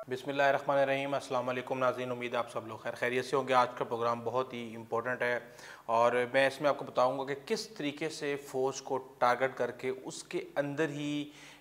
बिस्मिल्लाहिर्रहमानिर्रहीम। अस्सलाम वालेकुम नाज़रीन, उम्मीद है आप सब लोग खैर खैरियत से होंगे। आज का प्रोग्राम बहुत ही इम्पोर्टेंट है और मैं इसमें आपको बताऊंगा कि किस तरीके से फ़ौज को टारगेट करके उसके अंदर ही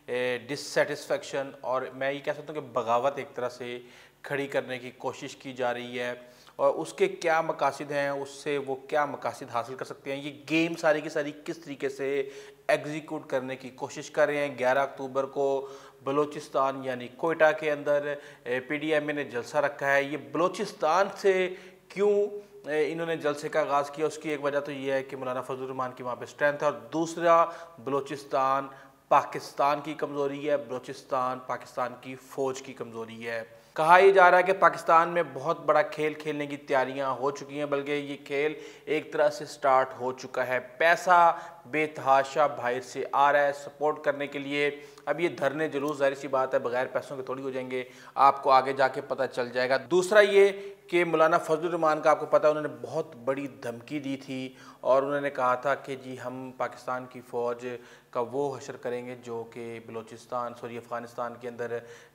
डिससेटिस्फेक्शन और मैं ये कह सकता हूँ कि बगावत एक तरह से खड़ी करने की कोशिश की जा रही है और उसके क्या मकासद हैं, उससे वो क्या मकासद हासिल कर सकते हैं। ये गेम सारी की सारी किस तरीके से एग्जीक्यूट करने की कोशिश कर रहे हैं। 11 अक्टूबर को बलूचिस्तान यानी कोयटा के अंदर PDMA ने जलसा रखा है। ये बलूचिस्तान से क्यों इन्होंने जलसे का आगाज़ किया, उसकी एक वजह तो ये है कि मौलाना फजलुर रहमान की वहाँ पे स्ट्रेंथ है और दूसरा बलूचिस्तान पाकिस्तान की कमज़ोरी है, बलूचिस्तान पाकिस्तान की फ़ौज की कमज़ोरी है। कहा यह जा रहा है कि पाकिस्तान में बहुत बड़ा खेल खेलने की तैयारियां हो चुकी हैं, बल्कि ये खेल एक तरह से स्टार्ट हो चुका है। पैसा बेतहाशा बाहर से आ रहा है सपोर्ट करने के लिए। अब ये धरने जुलूस जाहिर सी बात है बगैर पैसों के थोड़ी हो जाएंगे, आपको आगे जाके पता चल जाएगा। दूसरा ये कि मौलाना फजलुर रहमान का आपको पता है उन्होंने बहुत बड़ी धमकी दी थी और उन्होंने कहा था कि जी हम पाकिस्तान की फ़ौज का वो हशर करेंगे जो कि बलूचिस्तान अफ़गानिस्तान के अंदर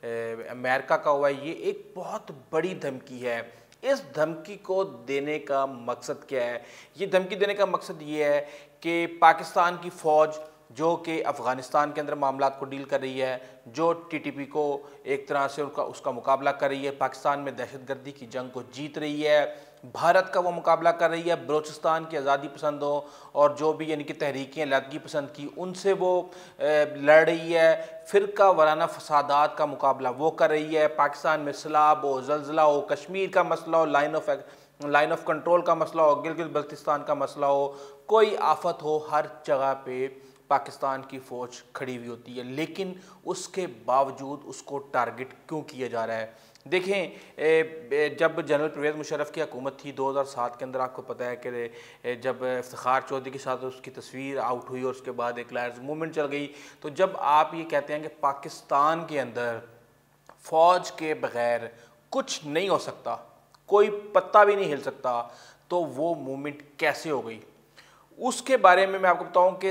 अमेरिका का हुआ है। ये एक बहुत बड़ी धमकी है। इस धमकी को देने का मकसद क्या है? ये धमकी देने का मकसद ये है कि पाकिस्तान की फ़ौज जो कि अफ़गानिस्तान के अंदर मामलात को डील कर रही है, जो TTP को एक तरह से उसका मुकाबला कर रही है, पाकिस्तान में दहशतगर्दी की जंग को जीत रही है, भारत का वो मुकाबला कर रही है, बलूचिस्तान की आज़ादी पसंदों और जो भी यानी कि तहरीकें लैदगी पसंद की उनसे वो लड़ रही है, फ़िरका वाराना फसादात का मुकाबला वो कर रही है। पाकिस्तान में सैलाब हो, ज़लज़ला हो, कश्मीर का मसला हो, लाइन ऑफ कंट्रोल का मसला हो, गिलगित बल्तिस्तान का मसला हो, कोई आफत हो, हर जगह पे पाकिस्तान की फ़ौज खड़ी हुई होती है। लेकिन उसके बावजूद उसको टारगेट क्यों किया जा रहा है? देखें, जब जनरल परवेज़ मुशर्रफ की हुकूमत थी 2007 के अंदर, आपको पता है कि जब इफ्तिखार चौधरी के साथ उसकी तस्वीर आउट हुई और उसके बाद एक लायर्स मूवमेंट चल गई, तो जब आप ये कहते हैं कि पाकिस्तान के अंदर फ़ौज के बग़ैर कुछ नहीं हो सकता, कोई पत्ता भी नहीं हिल सकता, तो वो मूवमेंट कैसे हो गई? उसके बारे में मैं आपको बताऊं कि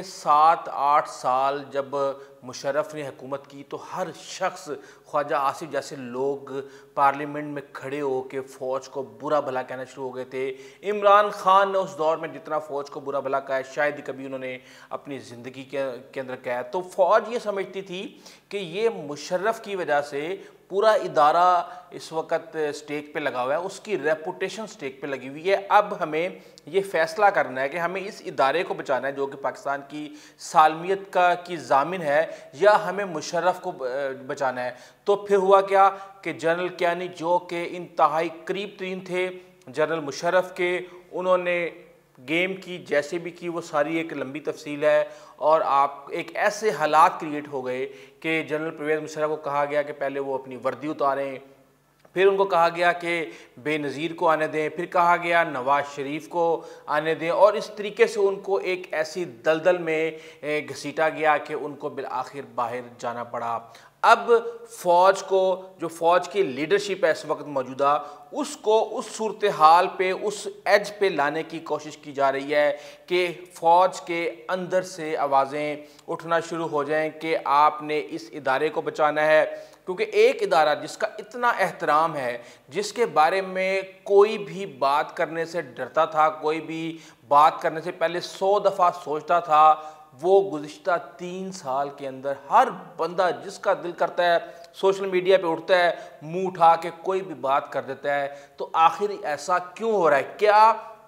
7-8 साल जब मुशर्रफ ने हुकूमत की तो हर शख्स ख्वाजा आसिफ जैसे लोग पार्लियामेंट में खड़े होकर फ़ौज को बुरा भला कहना शुरू हो गए थे। इमरान खान ने उस दौर में जितना फ़ौज को बुरा भला कहा है शायद ही कभी उन्होंने अपनी ज़िंदगी के अंदर कहा है। तो फ़ौज ये समझती थी कि ये मुशर्रफ की वजह से पूरा इदारा इस वक्त स्टेक पे लगा हुआ है, उसकी रेपुटेशन स्टेक पे लगी हुई है। अब हमें ये फैसला करना है कि हमें इस इदारे को बचाना है जो कि पाकिस्तान की सालमियत की ज़ामिन है, या हमें मुशर्रफ को बचाना है। तो फिर हुआ क्या कि जनरल कियानी जो कि इंतहाई करीब तरीन थे जनरल मुशर्रफ के, उन्होंने गेम की जैसे भी की, वो सारी एक लंबी तफसील है और आप एक ऐसे हालात क्रिएट हो गए कि जनरल परवेज़ मुशर्रफ को कहा गया कि पहले वो अपनी वर्दी उतारें, फिर उनको कहा गया कि बेनज़ीर को आने दें, फिर कहा गया नवाज़ शरीफ को आने दें और इस तरीके से उनको एक ऐसी दलदल में घसीटा गया कि उनको बिल आखिर बाहर जाना पड़ा। अब फ़ौज को, जो फ़ौज की लीडरशिप है इस वक्त मौजूदा, उसको उस सूरत हाल पे, उस एज पे लाने की कोशिश की जा रही है कि फ़ौज के अंदर से आवाज़ें उठना शुरू हो जाएं कि आपने इस इदारे को बचाना है। क्योंकि एक इदारा जिसका इतना एहतराम है, जिसके बारे में कोई भी बात करने से डरता था, कोई भी बात करने से पहले 100 दफ़ा सोचता था, वो गुज़िश्ता 3 साल के अंदर हर बंदा जिसका दिल करता है सोशल मीडिया पे उठता है, मुंह उठा के कोई भी बात कर देता है। तो आखिर ऐसा क्यों हो रहा है? क्या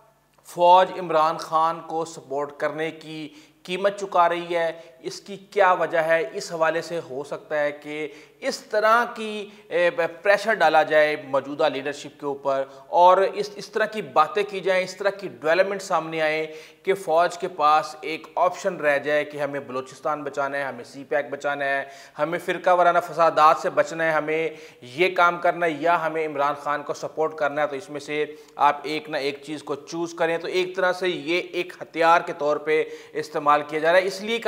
फ़ौज इमरान खान को सपोर्ट करने की कीमत चुका रही है? इसकी क्या वजह है? इस हवाले से हो सकता है कि इस तरह की प्रेशर डाला जाए मौजूदा लीडरशिप के ऊपर और इस तरह की बातें की जाएं, इस तरह की डेवलपमेंट सामने आए कि फ़ौज के पास एक ऑप्शन रह जाए कि हमें बलूचिस्तान बचाना है, हमें CPAC बचाना है, हमें फ़िरका वाराना फसादात से बचना है, हमें ये काम करना है, या हमें इमरान खान को सपोर्ट करना है। तो इसमें से आप एक ना एक चीज़ को चूज़ करें। तो एक तरह से ये एक हथियार के तौर पर इस्तेमाल किया जा रहा है। इसलिए कहा जाता है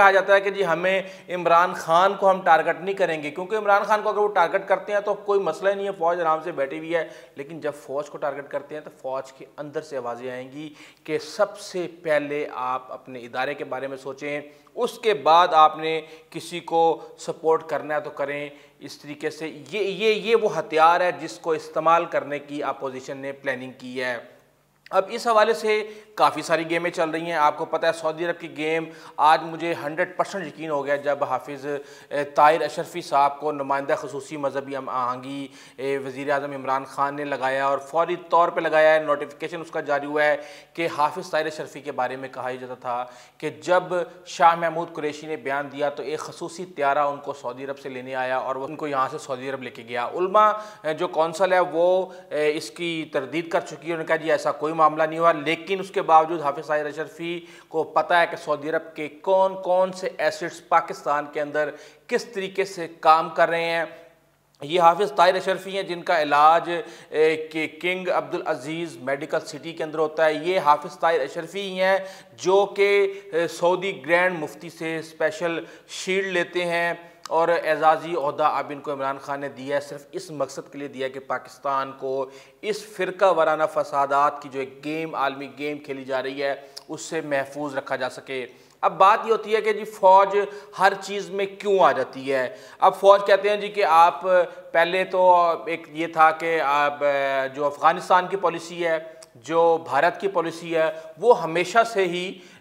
कि जी हमें इमरान खान को हम टारगेट नहीं करेंगे, क्योंकि इमरान खान को अगर वो टारगेट करते हैं तो कोई मसला ही नहीं है, फ़ौज आराम से बैठी हुई है। लेकिन जब फ़ौज को टारगेट करते हैं तो फ़ौज के अंदर से आवाज़ें आएंगी कि सबसे पहले आप अपने इदारे के बारे में सोचें, उसके बाद आपने किसी को सपोर्ट करना है तो करें। इस तरीके से ये वो हथियार है जिसको इस्तेमाल करने की अपोजिशन ने प्लानिंग की है। अब इस हवाले से काफ़ी सारी गेमें चल रही हैं। आपको पता है सऊदी अरब की गेम आज मुझे 100% यकीन हो गया जब हाफिज़ ताहिर अशरफी साहब को नुमाइंदा खसूसी मजहबी आहंगी वज़ीर आज़म इमरान खान ने लगाया, और फौरी तौर पर लगाया है। नोटिफिकेशन उसका जारी हुआ है कि हाफिज़ ताहिर अशरफी के बारे में कहा जाता था कि जब शाह महमूद कुरैशी ने बयान दिया तो एक खसूसी त्यारा उनको सऊदी अरब से लेने आया और वो उनको यहाँ से सऊदी अरब लेके गया। उलमा जो कौंसल है वो इसकी तरदीद कर चुकी है, उन्होंने कहा जी ऐसा कोई मामला नहीं हुआ। लेकिन उसके बावजूद हाफिज़ ताहिर अशरफी को पता है कि सऊदी अरब के कौन कौन से एसेट्स पाकिस्तान के अंदर किस तरीके से काम कर रहे हैं। ये हाफिज़ ताहिर अशरफी हैं जिनका इलाज के King Abdul Aziz Medical City के अंदर होता है। ये हाफिज़ ताहिर अशरफी ही हैं जो कि सऊदी ग्रैंड मुफ्ती से स्पेशल शील्ड लेते हैं, और एजाज़ी ओहदा अब इनको इमरान खान ने दिया है, सिर्फ इस मकसद के लिए दिया है कि पाकिस्तान को इस फ़िरका वाराना फसादात की जो एक गेम आलमी गेम खेली जा रही है उससे महफूज रखा जा सके। अब बात ये होती है कि जी फ़ौज हर चीज़ में क्यों आ जाती है। अब फ़ौज कहते हैं जी कि आप पहले तो एक ये था कि आप जो अफ़गानिस्तान की पॉलिसी है, जो भारत की पॉलिसी है, वो हमेशा से ही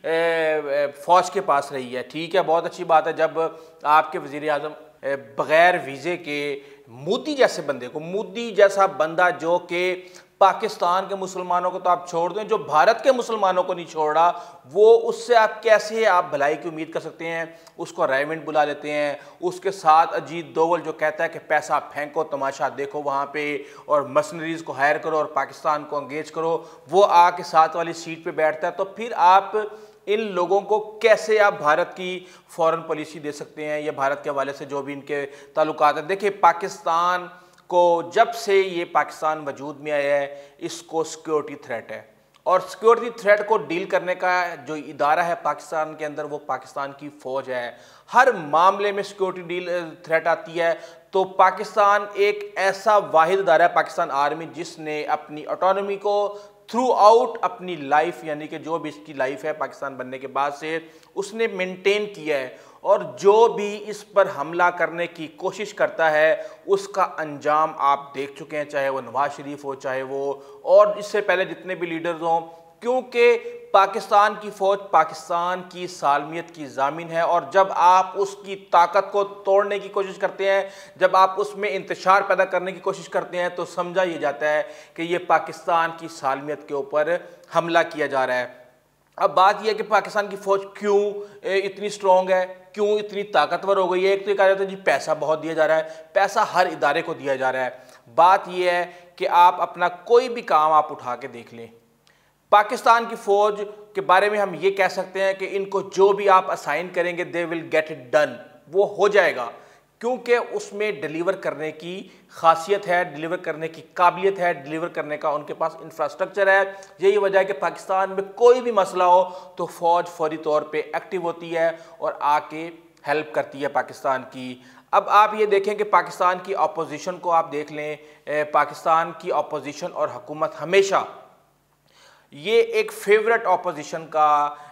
फ़ौज के पास रही है। ठीक है, बहुत अच्छी बात है जब आपके वज़ीर आज़म बग़ैर वीज़े के मोदी जैसे बंदे को, मोदी जैसा बंदा जो कि पाकिस्तान के मुसलमानों को तो आप छोड़ दें, जो भारत के मुसलमानों को नहीं छोड़ रहा, वो उससे आप कैसे आप भलाई की उम्मीद कर सकते हैं। उसको रायवेंट बुला लेते हैं, उसके साथ अजीत दोवल जो कहता है कि पैसा फेंको तमाशा देखो वहाँ पे, और मशीनरीज़ को हायर करो और पाकिस्तान को अंगेज करो, वो आके साथ वाली सीट पे बैठता है। तो फिर आप इन लोगों को कैसे आप भारत की फॉरेन पॉलिसी दे सकते हैं या भारत के हवाले से जो भी इनके ताल्लुकात हैं। देखिए, पाकिस्तान को जब से ये पाकिस्तान वजूद में आया है इसको सिक्योरिटी थ्रेट है, और सिक्योरिटी थ्रेट को डील करने का जो इदारा है पाकिस्तान के अंदर वो पाकिस्तान की फ़ौज है। हर मामले में सिक्योरिटी डील थ्रेट आती है तो पाकिस्तान एक ऐसा वाहिद इदारा है, पाकिस्तान आर्मी, जिसने अपनी ऑटोनॉमी को थ्रू आउट अपनी लाइफ, यानी कि जो भी इसकी लाइफ है पाकिस्तान बनने के बाद से, उसने मेंटेन किया है। और जो भी इस पर हमला करने की कोशिश करता है उसका अंजाम आप देख चुके हैं, चाहे वो नवाज शरीफ हो, चाहे वो और इससे पहले जितने भी लीडर्स हों, क्योंकि पाकिस्तान की फ़ौज पाकिस्तान की सालमियत की ज़ामिन है। और जब आप उसकी ताकत को तोड़ने की कोशिश करते हैं, जब आप उसमें इंतशार पैदा करने की कोशिश करते हैं, तो समझा ये जाता है कि ये पाकिस्तान की सालमियत के ऊपर हमला किया जा रहा है। अब बात यह है कि पाकिस्तान की फ़ौज क्यों इतनी स्ट्रॉन्ग है, क्यों इतनी ताकतवर हो गई है। एक तो ये कहा जाता है जी पैसा बहुत दिया जा रहा है, पैसा हर इदारे को दिया जा रहा है। बात यह है कि आप अपना कोई भी काम आप उठा के देख लें, पाकिस्तान की फ़ौज के बारे में हम ये कह सकते हैं कि इनको जो भी आप असाइन करेंगे they will get it done, वो हो जाएगा, क्योंकि उसमें डिलीवर करने की खासियत है, डिलीवर करने की काबिलियत है, डिलीवर करने का उनके पास इंफ्रास्ट्रक्चर है। यही वजह है कि पाकिस्तान में कोई भी मसला हो तो फ़ौज फौरी तौर पे एक्टिव होती है और आके हेल्प करती है पाकिस्तान की। अब आप ये देखें कि पाकिस्तान की अपोजिशन को आप देख लें, पाकिस्तान की अपोजिशन और हुकूमत हमेशा ये एक फेवरेट अपोजिशन का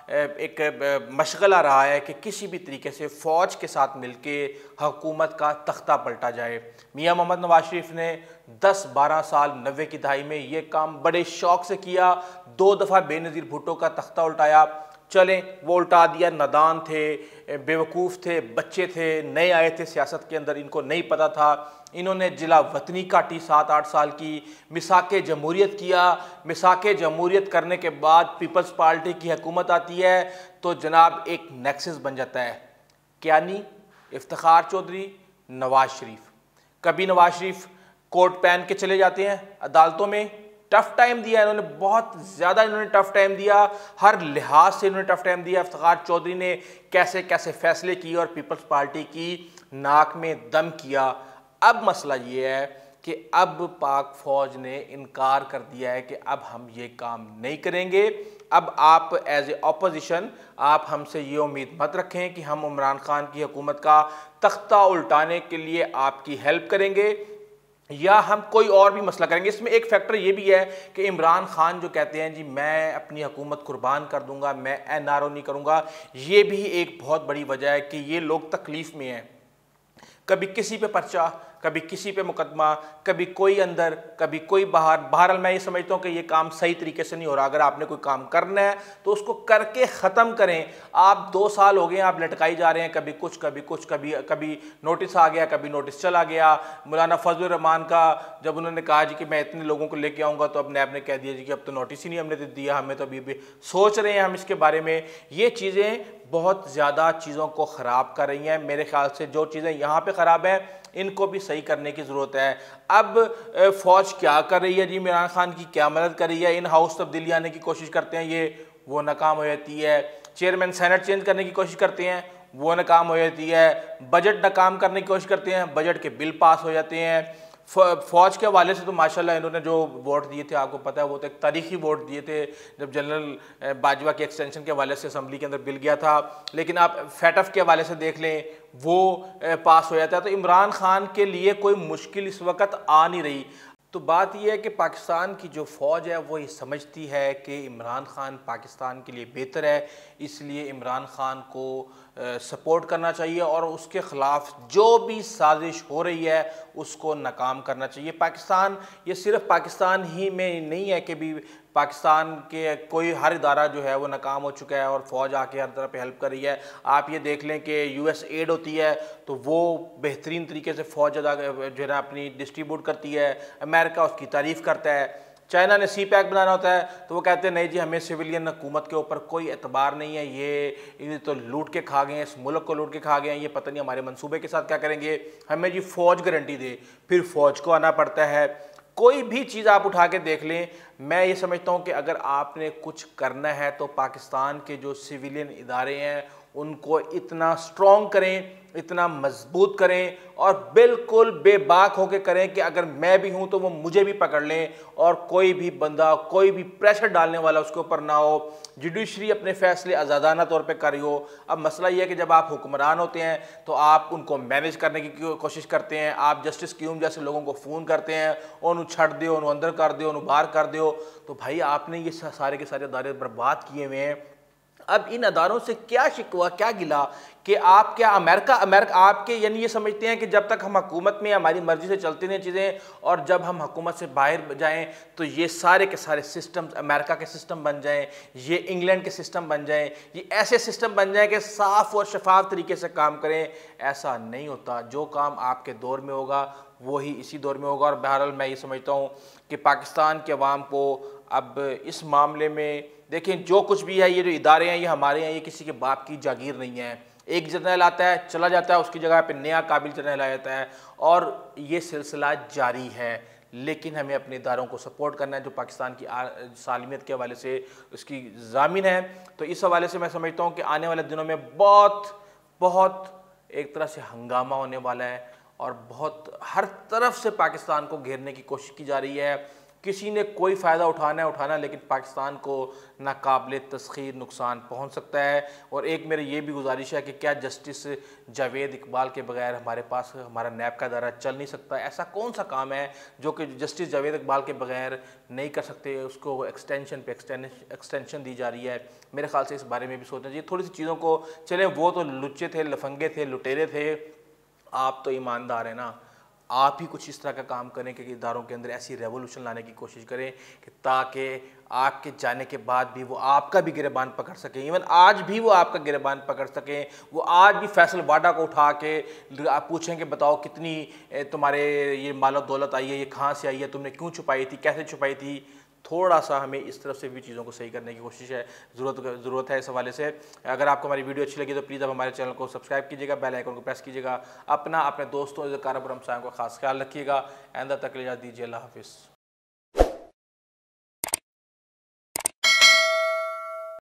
एक मशगला रहा है कि किसी भी तरीके से फ़ौज के साथ मिलके हुकूमत का तख्ता पलटा जाए। मियां मोहम्मद नवाज शरीफ ने 10-12 साल 90 की दहाई में ये काम बड़े शौक़ से किया, 2 दफ़ा बेनज़ीर भुट्टो का तख्ता उल्टाया। चलें, वो उल्टा दिया, नादान थे, बेवकूफ़ थे, बच्चे थे, नए आए थे सियासत के अंदर, इनको नहीं पता था। इन्होंने जिला वतनी काटी 7-8 साल की, मिसाके जमहूरियत किया। मिसाके जमहूरियत करने के बाद पीपल्स पार्टी की हुकूमत आती है तो जनाब एक नेक्सस बन जाता है, क्या नहीं, इफ्तिखार चौधरी, नवाज शरीफ। कभी नवाज शरीफ कोट पहन के चले जाते हैं अदालतों में, टफ टाइम दिया इन्होंने, बहुत ज़्यादा इन्होंने टफ टाइम दिया, हर लिहाज से इन्होंने टफ टाइम दिया। इफ्तिखार चौधरी ने कैसे कैसे फैसले किए और पीपल्स पार्टी की नाक में दम किया। अब मसला ये है कि अब पाक फ़ौज ने इनकार कर दिया है कि अब हम ये काम नहीं करेंगे, अब आप एज ए ऑपोजिशन आप हमसे ये उम्मीद मत रखें कि हम इमरान खान की हुकूमत का तख्ता उल्टाने के लिए आपकी हेल्प करेंगे या हम कोई और भी मसला करेंगे। इसमें एक फैक्टर ये भी है कि इमरान खान जो कहते हैं जी मैं अपनी हुकूमत कुर्बान कर दूंगा, मैं एनआरओ नहीं करूंगा, ये भी एक बहुत बड़ी वजह है कि ये लोग तकलीफ में हैं। कभी किसी पे पर्चा, कभी किसी पे मुकदमा, कभी कोई अंदर, कभी कोई बाहर। बहरहाल मैं ये समझता हूँ कि ये काम सही तरीके से नहीं हो रहा। अगर आपने कोई काम करना है तो उसको करके ख़त्म करें। आप 2 साल हो गए आप लटकाई जा रहे हैं, कभी कुछ कभी कुछ, कभी नोटिस आ गया, कभी नोटिस चला गया। मौलाना फजलुर रहमान का जब उन्होंने कहा जी कि मैं इतने लोगों को लेके आऊँगा तो अपने आपने कह दिया जी कि अब तो नोटिस ही नहीं हमने दिया, हमें तो अभी भी सोच रहे हैं हम इसके बारे में। ये चीज़ें बहुत ज़्यादा चीज़ों को ख़राब कर रही हैं। मेरे ख्याल से जो चीज़ें यहाँ पे ख़राब हैं इनको भी सही करने की ज़रूरत है। अब फ़ौज क्या कर रही है जी, इमरान खान की क्या मदद कर रही है? इन हाउस तब्दीली आने की कोशिश करते हैं, ये वो नाकाम हो जाती है। चेयरमैन सेनेट चेंज करने की कोशिश करते हैं, वो नाकाम हो जाती है। बजट नाकाम करने की कोशिश करते हैं, बजट के बिल पास हो जाते हैं। फ़ौज के हवाले से तो माशाल्लाह इन्होंने जो वोट दिए थे आपको पता है, वो तो एक तारीखी वोट दिए थे जब जनरल बाजवा के एक्सटेंशन के हवाले से असम्बली के अंदर बिल गया था। लेकिन आप फैटफ के हवाले से देख लें, वो पास हो जाता है। तो इमरान खान के लिए कोई मुश्किल इस वक्त आ नहीं रही। तो बात यह है कि पाकिस्तान की जो फ़ौज है वो ये समझती है कि इमरान खान पाकिस्तान के लिए बेहतर है, इसलिए इमरान खान को सपोर्ट करना चाहिए और उसके ख़िलाफ़ जो भी साजिश हो रही है उसको नाकाम करना चाहिए। पाकिस्तान, ये सिर्फ पाकिस्तान ही में नहीं है कि भी पाकिस्तान के कोई हर इदारा जो है वो नाकाम हो चुका है और फ़ौज आके हर तरफ हेल्प कर रही है। आप ये देख लें कि यूएस एड होती है तो वो बेहतरीन तरीके से फ़ौज जो है ना अपनी डिस्ट्रीब्यूट करती है, अमेरिका उसकी तारीफ़ करता है। चाइना ने सी पैक बनाना होता है तो वो कहते हैं नहीं जी हमें सिविलियन हुकूमत के ऊपर कोई एतबार नहीं है, ये तो लूट के खा गए हैं, इस मुल्क को लूट के खा गए हैं, ये पता नहीं हमारे मंसूबे के साथ क्या करेंगे, हमें जी फ़ौज गारंटी दे। फिर फ़ौज को आना पड़ता है। कोई भी चीज़ आप उठा के देख लें, मैं ये समझता हूँ कि अगर आपने कुछ करना है तो पाकिस्तान के जो सिविलियन इदारे हैं उनको इतना स्ट्रॉन्ग करें, इतना मजबूत करें और बिल्कुल बेबाक होकर करें कि अगर मैं भी हूं तो वो मुझे भी पकड़ लें और कोई भी बंदा, कोई भी प्रेशर डालने वाला उसके ऊपर ना हो। जुडिशरी अपने फैसले आज़ादाना तौर पे कर रही हो। अब मसला ये है कि जब आप हुक्मरान होते हैं तो आप उनको मैनेज करने की कोशिश करते हैं, आप जस्टिस क्यूम जैसे लोगों को फ़ोन करते हैं, उन्होंने छड़ दो, उन्होंने अंदर कर दो, उन्होंने बाहर कर दो। तो भाई आपने ये सारे के सारे अदारे बर्बाद किए हुए हैं। अब इन अदारों से क्या शिकवा, क्या गिला कि आप क्या अमेरिका आपके यानी ये समझते हैं कि जब तक हम हुकूमत में हमारी मर्जी से चलती नहीं चीज़ें और जब हम हुकूमत से बाहर जाएं तो ये सारे के सारे सिस्टम्स अमेरिका के सिस्टम बन जाएं, ये इंग्लैंड के सिस्टम बन जाएं, ये ऐसे सिस्टम बन जाएं कि साफ़ और शफाफ तरीके से काम करें। ऐसा नहीं होता। जो काम आपके दौर में होगा वही इसी दौर में होगा। और बहरहाल मैं ये समझता हूँ कि पाकिस्तान के अवाम को अब इस मामले में देखें, जो कुछ भी है, ये जो इदारे हैं ये हमारे हैं, ये किसी के बाप की जागीर नहीं है। एक जर्नल आता है चला जाता है, उसकी जगह पे नया काबिल जर्नल आ जाता है और ये सिलसिला जारी है। लेकिन हमें अपने इदारों को सपोर्ट करना है जो पाकिस्तान की सालमियत के हवाले से उसकी ज़ामिन है। तो इस हवाले से मैं समझता हूँ कि आने वाले दिनों में बहुत बहुत एक तरह से हंगामा होने वाला है और बहुत हर तरफ से पाकिस्तान को घेरने की कोशिश की जा रही है। किसी ने कोई फ़ायदा उठाना, लेकिन पाकिस्तान को नाकाबिले तस्खीर नुकसान पहुंच सकता है। और एक मेरी ये भी गुजारिश है कि क्या जस्टिस जावेद इकबाल के बगैर हमारे पास हमारा नैब का इदारा चल नहीं सकता? ऐसा कौन सा काम है जो कि जस्टिस जावेद इकबाल के बगैर नहीं कर सकते? उसको एक्सटेंशन पे एक्सटेंशन दी जा रही है। मेरे ख्याल से इस बारे में भी सोचना चाहिए थोड़ी सी चीज़ों को। चलें, वो तो लुच्चे थे, लफंगे थे, लुटेरे थे, आप तो ईमानदार हैं ना। आप ही कुछ इस तरह का काम करें कि इदारों के अंदर ऐसी रेवोल्यूशन लाने की कोशिश करें कि ताकि आपके जाने के बाद भी वो आपका भी गिरबान पकड़ सकें। इवन आज भी वो आपका गिरबान पकड़ सकें। वो आज भी फैसल वाडा को उठा के आप पूछें कि बताओ कितनी तुम्हारे ये मालो दौलत आई है, ये कहाँ से आई है, तुमने क्यों छुपाई थी, कैसे छुपाई थी। थोड़ा सा हमें इस तरफ से भी चीज़ों को सही करने की कोशिश है, ज़रूरत है इस हवाले से। अगर आपको हमारी वीडियो अच्छी लगी तो प्लीज़ आप हमारे चैनल को सब्सक्राइब कीजिएगा, बेल आइकन को प्रेस कीजिएगा। अपने दोस्तों ज़कारा और हमसायों का खास ख्याल रखिएगा। आइंदा तक इजाज़त दीजिए। अल्लाह हाफ़िज़।